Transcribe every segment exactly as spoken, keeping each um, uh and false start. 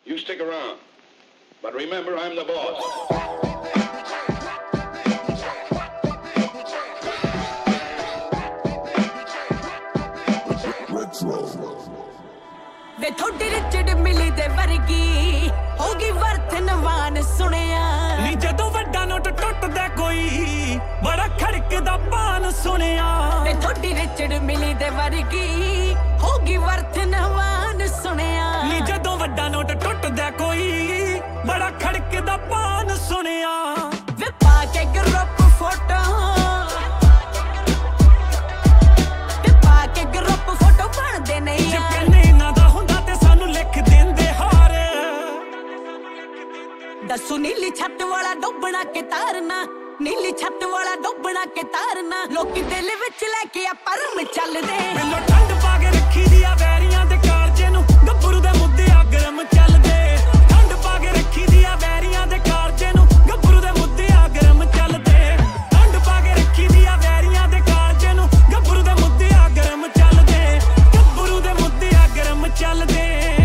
You stick around. But remember, I'm the boss. वे थोड़ी रिचड़ मिली दे वर्गी होगी वर्तनवान सुनिया नी जदों वड्डा नोट टुटदा कोई बड़ा खड़कदा पान सुनिया वे थोड़ी रिचड़ मिली दे वर्गी होगी वर्तनवान सुनिया नी जदों वड्डा नोट टुटदा कोई बड़ा खड़कदा पान सुनिया वे पाके ग्रुप फोटो वे पाके ग्रुप फोटो बनदे नहीं दसू नीली छत वाला डोबना के तारना नीली छत वाला डोबना के तारना लोकी दिल विच लेके आ परम चलदे मैनू ठंड पा के रखी दिया वैरियां दे कालजे नू गब्बरू दे मुद्दे आ गरम चलदे ठंड पा के रखी दिया वैरियां दे कालजे नू गब्बरू दे मुद्दे आ गरम चलदे ठंड पा के रखी दिया वैरियां दे कालजे नू गब्बरू दे मुद्दे आ गरम चलदे गब्बरू दे मुद्दे आ गरम चलदे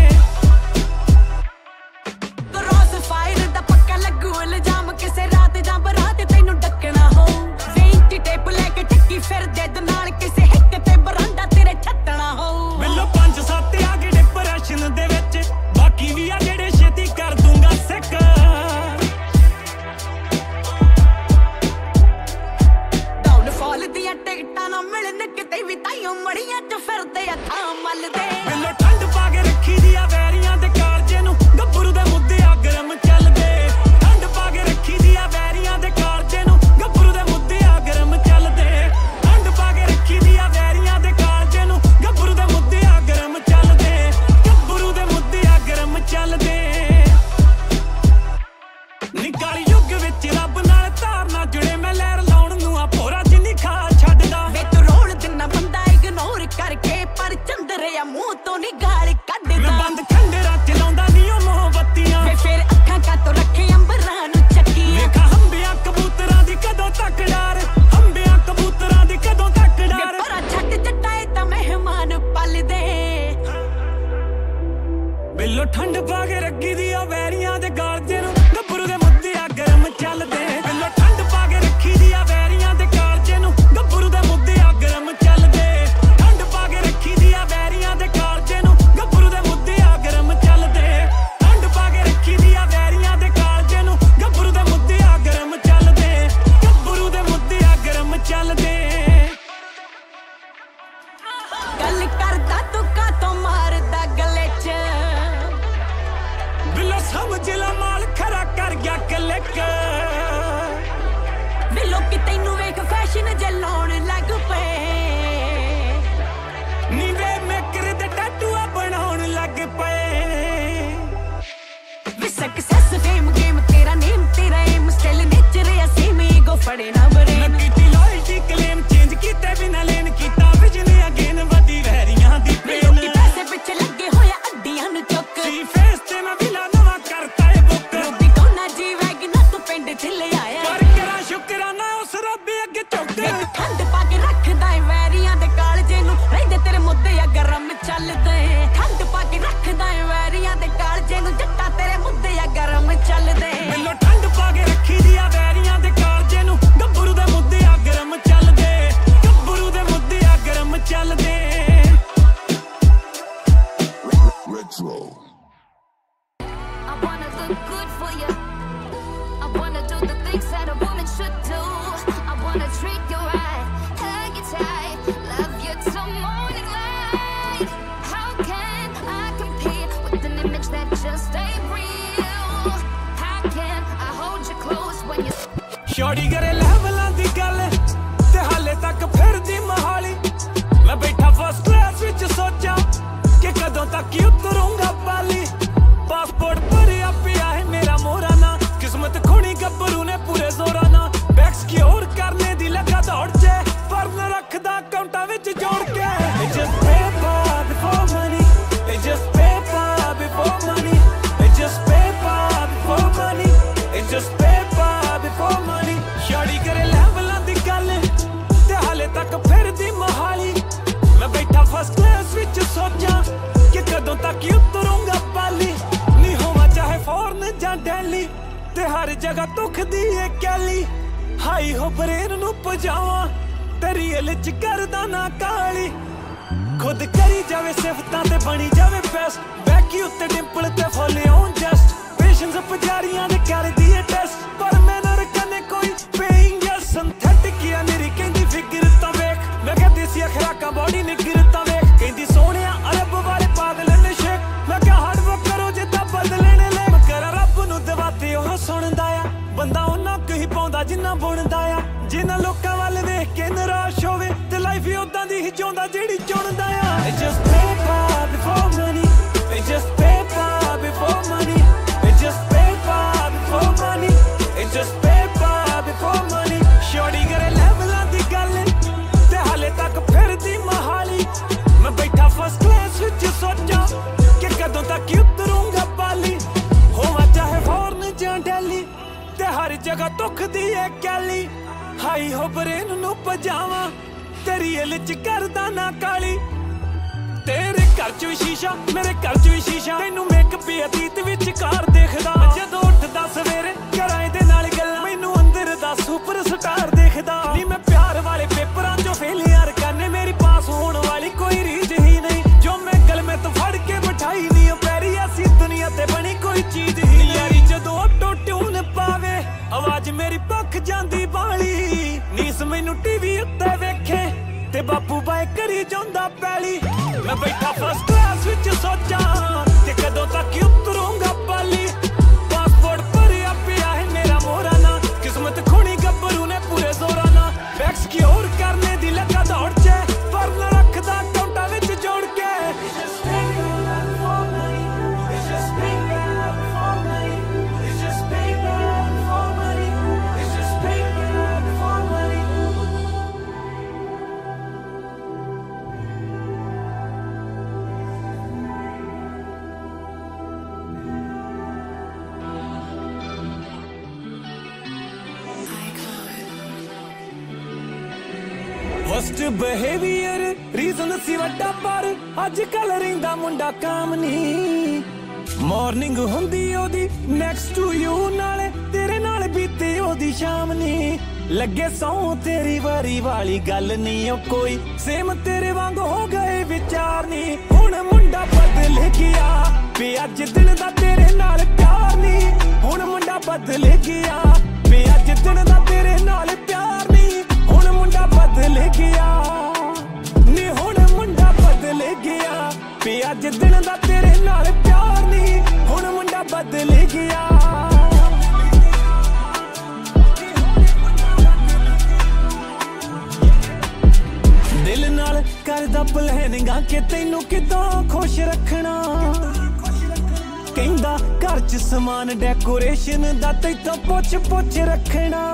फिर दे नाल किसे हिक ते बरांडा तेरे छटना हो मिलो पंज सत्त आ गए डिप्रेशन दे विच बाकी भी आ जेड़े छेती कर दूंगा सिक डाउनफॉल दियां टिकटां ना मिलन किते भी ताईओ मड़ियां च फिरदे आ थां मलदे मिलो ठंड पा के रखी दिया वैरियां दे कालजे नू गब्बरू दे मुद्दे आ गरम चलदे ठंड पा के रखी दिया वैरियां दे कालजे नू गब्बरू दे मुद्दे आ गरम चलदे चलदे निकाल युग विच रब नाल धारना जुड़े मैं लहर लाउण नूं आ भोरा जिन्नी खा छड्डदा वे तू रोल दिना बंदा इग्नोर करके पर चंद्रिया मूंह तो नी गाल कड्डदा मैं बंद खंडरा च लाउंदा नी ओ मोहब्बतियां वे फिर अखां का तो रखे अंबरां नूं चक्की वेखा हंबियां कबूतरां दी कदों तक डार हंबियां कबूतरां दी कदों तक डार पर छੱਡ जटाए तां मेहमान पलदे बिल्लो ठंड पा के रखी दी वैरियां दे कालजे नू गब्बरू दे मुद्दे आ गरम चलदे बिल्लो ठंड पा के रखी दी वैरियां दे कालजे नू गब्बरू दे मुद्दे आ गरम चलदे ठंड पा के रखी दी वैरियां दे कालजे नू गब्बरू दे मुद्दे आ गरम चलदे ठंड पा के रखी दी वैरियां दे कालजे नू गब्बरू दे मुद्दे आ गरम चलदे गब्बरू दे मुद्दे आ गरम चलदे गल करदा तू कातों मारदा गले च बिल्लो समझ ला माल खरा कर गया क्लिक बिल्लो कि तैनू वेख फैशन जे लाउण लग पे नी वे मेकर दे टैटूआ बनाउण लग पे वे सक्सेस फेम गेम तेरा नेम तेरा एम स्टाइल नेचर या सेम ईगो फड़े ना बरे ना कीती लॉयल्टी क्लेम चेंज कीते बिना लेन कीता विजन अगेन वदी वैरियां दी पेन कि पैसे पिछे लगे होया अड्डियां नु चुक सी फेस ते मैं विला नवा करता है बुक रोटी तो ना जीवेगी ना तू पिंड च ले आया पर करा शुकराना उस रब्बे अगे चुक ठंड पा के रखदा है वैरियां दे कालजे नू रहिंदे तेरे मुद्दे आ गरम चलदे ठंड पा के रखदा है वैरियां दे कालजे नू जट्टा तेरे मुद्दे आ गरम चलदे बिल्लो ठंड पा के रखी दी वैरियां दे कालजे नू गब्बरू दे मुद्दे आ गरम चलदे गब्बरू दे मुद्दे आ गरम चलदे Retro. I wanna look good for you. I wanna do the things that a woman should do. I wanna treat you right, hug you tight, love you till morning light. How can I compete with an image that just ain't real? How can I hold you close when you Shorty करे लहवलां दी गल ते हाले तक फिरदी महाली मैं बैठा first class which सोचा कि कदों तक ही उतरूंगा पाली पासपोर्ट भरिया पिया है मेरा मोरा ना किस्मत खुणी गब्बरू ने पूरे जोरा ना बैक्स की और करने दी लगा दौड़ चे पर न रखदा अकाउंटा विच जोड़ के It's just paper before money It's just paper before money It's just paper before money It's just paper before money हर जगह दुखदी है कैली हाई हो ब्रेन नू पजावा तेरी लिच करदा ना काली खुद करी जावे सिफतां ते बनी जावे बेस्ट बैकी उत्ते डिंपल ते फुल ऑन जस्ट पेशेंस पुजारियां दे करदी है टेस्ट पर मैनर कने कोई पेइंग या सिंथेटिक या मेरी कहंदी फिगर तां वेख मैं कह देसी खराकां बॉडी निगर तां वेख कहंदी सोहणिया अरब वाले पागल ने शेक मैं कह हार्ड वर्क करो जिद्दां बदलने ले मैं करा रब नू दवाते ओह सुणदा आ बंदा उन्ना कही पाउंदा जिन्ना बुणदा आ जिन्ना लोकां वल वेख के निराश होवे ते लाइफ ही उदां दी ही चाहुंदा जेहड़ी चुणदा आ It's just paper before money It's just paper before money It's just paper before money It's just paper before money Shorty करे लेवलां दी गल ते हाले तक फिरदी महाली मैं बैठा फर्स्ट क्लास विच सोचा कि कदों तक उतरूंगा बाली होवा चाहे फॉरन जां दिल्ली ते हर जगह दुख दी है कैली हाई हो ब्रेन नू पजावा तेरी लिच करदा ना काली तेरे घर च भी शीशा मेरे घर च भी शीशा तैनू मेकअप अतीत विच कार देखदा जदों उठदा सवेरे कराए दे नाल गल्लां मैनू अंदर दा सुपर स्टार देखदा नी मैं प्यार वाले पेपरां चों फेल यार करने मेरी पास होण वाली कोई रीज ही नहीं जो मैं गल में तो फड़ के बिठाई नी पैरी ऐसी दुनिया ते बनी कोई चीज ही नहीं यारी जदों ऑटो ट्यून पावे आवाज मेरी पख जांदी बाली नीस मैनू टीवी उत्ते वेखे ते बापू बाए करी जांदा पैली मैं बैठा फर्स्ट क्लास विच सोचा कि कदों तक उतरूंगा पाली पासपोर्ट भरिया पिया है मेरा मोरा ना किस्मत खुणी गब्बरू ने पूरे जोरा ना बैक्स की और करने दी लगा दौड़ चे पर न रखदा काउंटा विच जोड़ के फर्स्ट बिहेवियर रीजन सी वड्डा पर अज कल रहिंदा मुंडा काम नहीं मॉर्निंग हुंदी ओदी नेक्स्ट टू यू नाले तेरे नाल बीते ओदी शाम नहीं लगे सौ तेरी वारी वाली गल नहीं ओ कोई सेम तेरे वांग हो गए विचार नहीं हुण मुंडा बदल गया पे अज दिन दा तेरे नाल प्यार नहीं हुण मुंडा बदल गया पे अज दिन दा तेरे नाल प्यार नहीं हुण मुंडा बदल गया नी हुण मुंडा बदल गया पे अज दिन दा तेरे नाल प्यार नहीं हुण मुंडा बदल गया दिल नाल करदा प्लानिंगां कि तैनू किदां खुश रखना कहंदा घर च समान डेकोरेशन दा तैथों पुछ पुछ रखना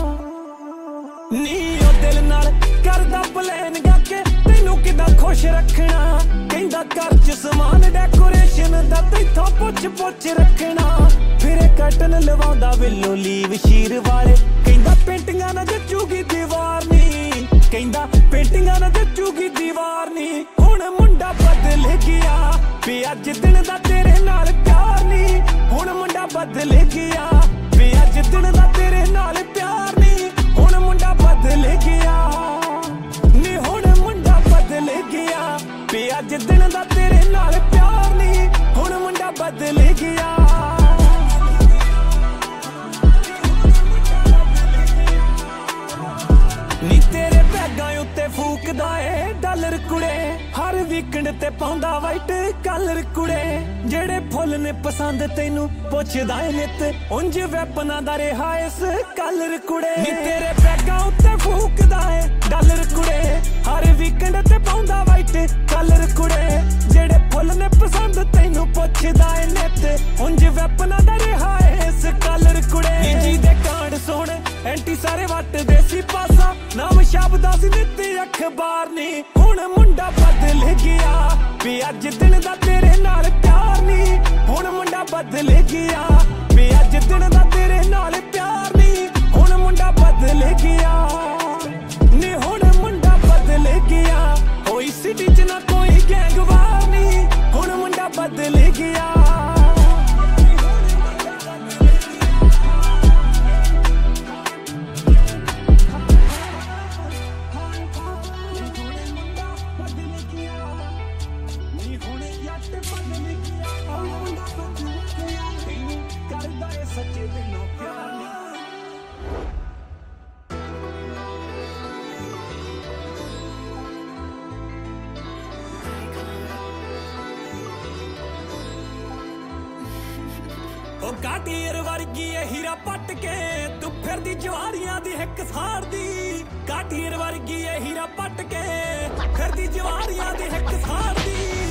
नी ओ दिल नाल करदा प्लान गा के तैनू किदां खुश रखना कहंदा घर च समान डेकोरेशन दा तैथों पुछ पुछ रखना फिर कटन लवांदा विलो लीव शीर वाले कहंदा पेंटिंगां ना जचूगी दीवार नी कहंदा पेंटिंगां ना जचूगी दीवार नी हुण मुंडा बदल गया पे अज दिन दा तेरे नाल प्यार नी हुण मुंडा बदल गया पे अज दिन दा तेरे नाल प्यार नी हुण मुंडा बदल गया नी हुण मुंडा बदल गया पे अज दिन दा तेरे नाल प्यार नी हुण मुंडा बदल गया नी तेरे बैगां उत्ते फूकदा ए डॉलर कुड़े हर वीकेंड ते पाउंदा वाइट कलर कुड़े जेड़े फुल ने पसंद तैनू पुछदा ए नित उंज वैपना दा रेहा इस कलर कुड़े नी तेरे बैगां उत्ते फूकदा ए डॉलर कुड़े हर वीकेंड ते पाउंदा वाइट कलर कुड़े जेड़े फुल ने पसंद तैनू पुछदा ए नित उंज वैपना दा रेहा इस कलर कुड़े नी जी दे कांड सोण एंटी सारे वट देसी पासा नाम शब्दा सी नित अखबार नी हुण मुंडा बदल गया पे अज दिन दा तेरे नाल प्यार नी हुण मुंडा बदल गया पे अज दिन दा तेरे नाल प्यार नी हुण मुंडा बदल गया नी हुण मुंडा बदल गया होई सिटी च ना कोई गैंगवार नी हुण मुंडा बदल गया ਸੱਚੇ ਦਿਲੋਂ ਪਿਆਰ ਨਹੀਂ। ਉਹ ਕਾਟੀਰ ਵਰਗੀ ਏ ਹੀਰਾ ਪੱਟ ਕੇ ਤੂੰ ਫਿਰਦੀ ਜਵਾਰੀਆਂ ਦੀ ਹਿੱਕ ਸਾੜਦੀ। ਕਾਟੀਰ ਵਰਗੀ ਏ ਹੀਰਾ ਪੱਟ ਕੇ ਫਿਰਦੀ ਜਵਾਰੀਆਂ ਦੀ ਹਿੱਕ ਸਾੜਦੀ।